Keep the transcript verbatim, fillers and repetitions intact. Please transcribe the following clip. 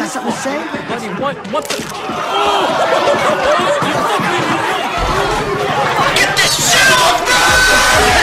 got something to say? Buddy, what? What the? Get this shit off me!